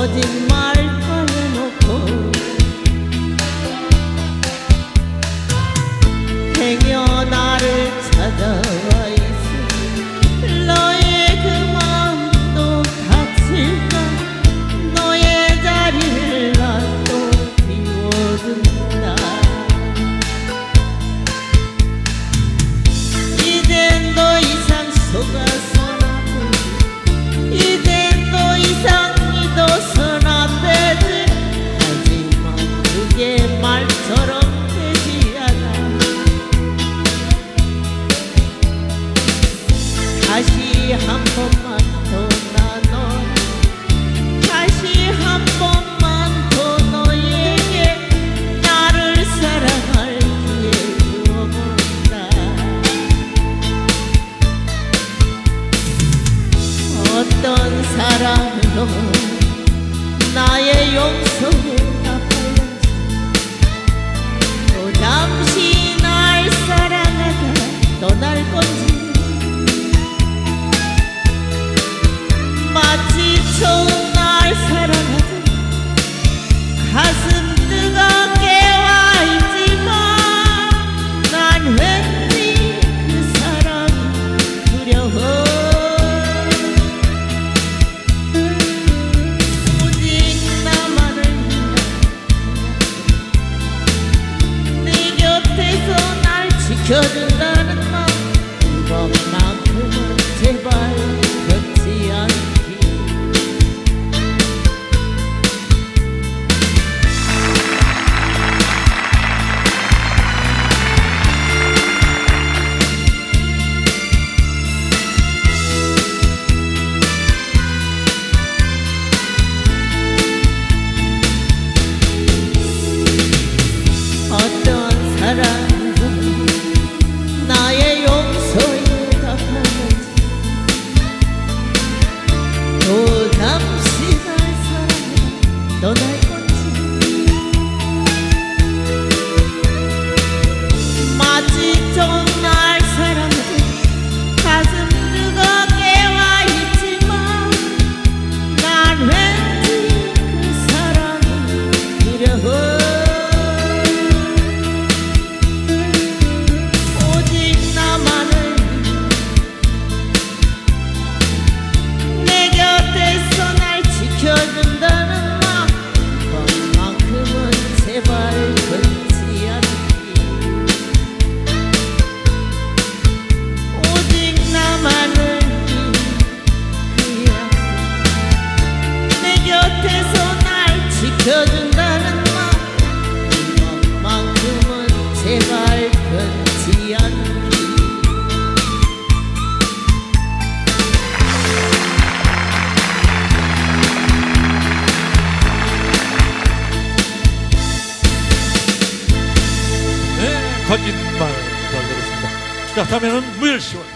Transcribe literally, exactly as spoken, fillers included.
거짓말 꺼내놓고 행여 나를 찾아와 있으니 너의 그 마음도 다칠까. 너의 자리를 나 또 비워둔다. 이젠 더 이상 속아선 안 되지. 이젠 더 이상 믿어선 안 되지. 하지만 그게 말처럼 되지 않아. 다시 한 번만 더 나 너 다시 한 번만 더 너에게 나를 사랑할 기회 주어본다. 어떤 사랑으로 나의 용서에 갚아야지. 또 잠시 날 사랑하다 떠날 건지. 마치 처음 날 사랑하듯 가슴 뜨겁게 와있지만 난 왠지 그 사랑이 두려워. 오직 나만을 위한 내 곁에서 날 지켜준다는 말, 그것만큼은 제발 변치 않게. 어떤 사랑으로 나의 용서에 갚아야지. 또 잠시 날 사랑해 떠날 건지. 마치 좀 날 사랑하듯 가슴 뜨겁게 와있지만 난 왠지 그 사랑이 두려워. 오직 나만을 내 곁에서 날 지켜준다는 말, 그것만큼은 제발 끊지 않기. 오직 나만을 그 약속, 내 곁에서 날 지켜준다는 말, 그것만큼은 제발 끊지 않기. 네, 거짓말 잘 들었습니다. 자, 다음에는 무열 씨와